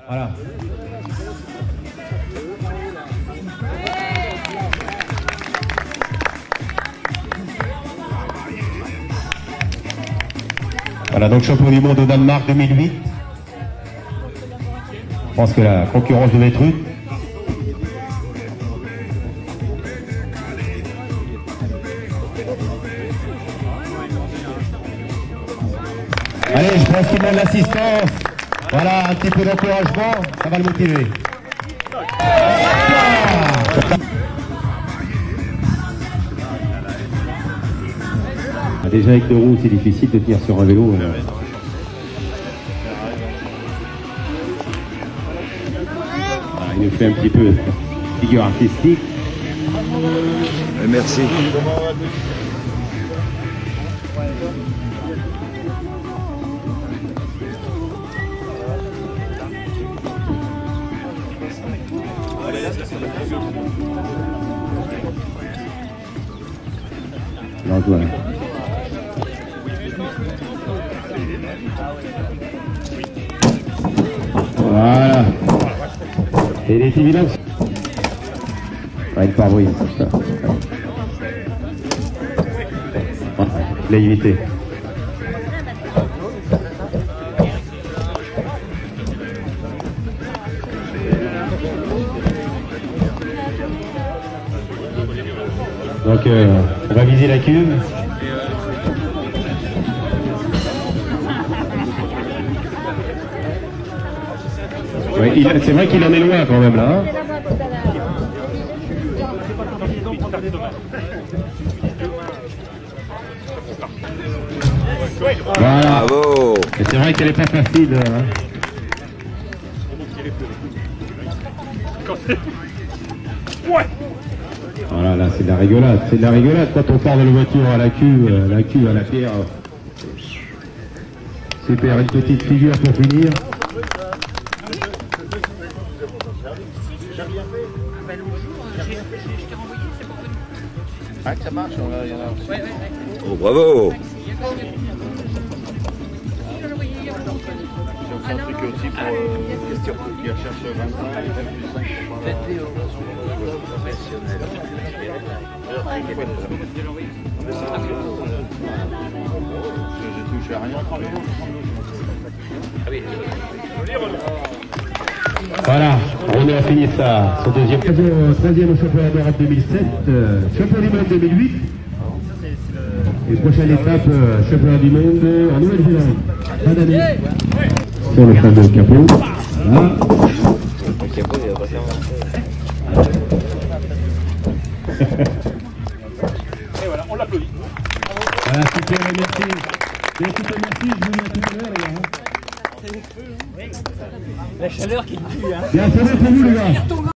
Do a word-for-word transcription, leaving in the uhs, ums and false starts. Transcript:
Voilà. Voilà, donc champion du monde au Danemark deux mille huit. Je pense que la concurrence devait être rude. Allez, je pense qu'il donne l'assistance. Voilà, un petit peu d'encouragement, ça va le motiver. Déjà avec deux roues, c'est difficile de tenir sur un vélo. Alors. Voilà, il nous fait un petit peu de figure artistique. Merci. Alors, voilà. Voilà. Et les évident. Ouais, une pare-brise. Je l'ai évité. Donc euh, on va viser la cuve. Ouais, c'est vrai qu'il en est loin quand même là. Hein. Voilà. Bravo. C'est vrai qu'elle est pas facile. Hein. Ouais. Voilà, là c'est de la rigolade, c'est de la rigolade quand on part de la voiture à la cuve, euh, la cuve à la pierre. Super, une petite figure pour finir. Ah, que ça marche, il y en a aussi. Ouais, ouais, ouais. Oh, bravo. C'est un truc aussi pour euh, question qui recherche vingt-cinq, vingt-cinq, vingt professionnel. J'ai touché à rien. Ah oui. Voilà, on a fini ça, son deuxième. treizième au championnat d'Europe deux mille sept, euh, championnat du monde deux mille huit. Et prochaine étape, euh, championnat du monde euh, en Nouvelle-Zélande. Fin d'année. Sur le fameux capot. Voilà. Le capot, il va pas faire Et voilà, on l'applaudit. Voilà, super, merci. Et écoutez, merci, je vous dis à tout à l'heure, les gars. La chaleur qui tue, hein. Bien, c'est bon pour vous, les gars.